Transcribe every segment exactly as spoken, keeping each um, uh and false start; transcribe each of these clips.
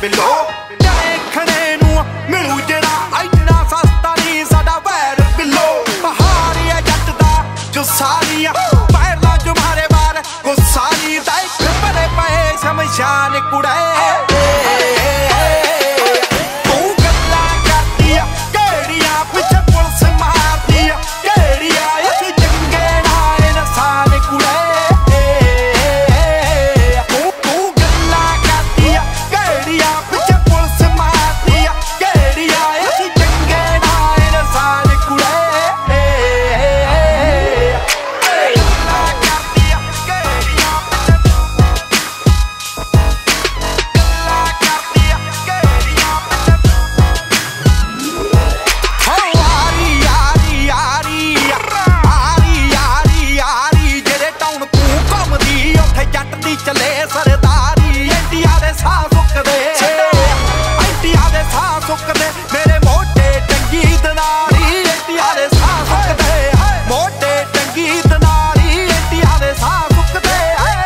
Below देखने नू मिलू जेड़ा इन्ना सस्ता नहीं साडा वैर बिलो पहाड़ी जट दा जो सारिया पैरला जो मारे बार गुस्सा नी दा बड़े पे शमशान कुड़े चले सरदारी इंडिया दे साह सुकदे इंडिया दे साह सुकदे मेरे मोटे टंगी दनारी इंडिया दे साह सुकदे मोटे टंगी दनारी इंडिया दे साह सुकदे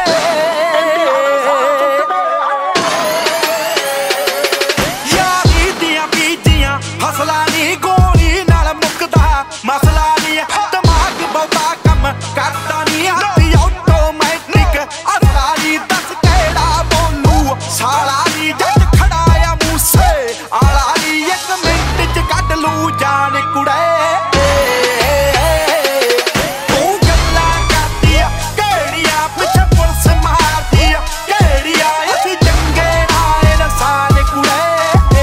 यारी दियां बीजियां फसलां नी गोली नाल मुकदा मसला नी दिमाग बहुता कम करदा नी साला नी जट खड़ाया मूसे आला नी एक मिनट च कट लू जान कुड़े तू गल्लां करदी केड़ियां पिछे पुलिस मारदी केड़ियां असी जंगे नाल नसान कुड़े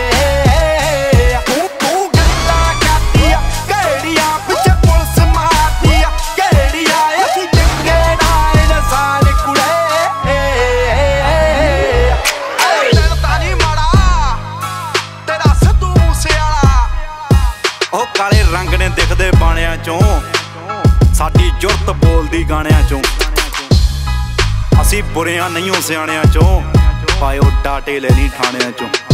तू तू गल्लां करदी केड़ियां पिछे पुलिस मारदी केड़ियां असी जंगे नाल नसान कुड़े काले रंग ने दिखदे बाणियां चों साडी जुरत बोलदी गाणियां चों असी बुरियां नहीं हो सियाणियां चों पायो डाटे ले ली ठाणियां चों।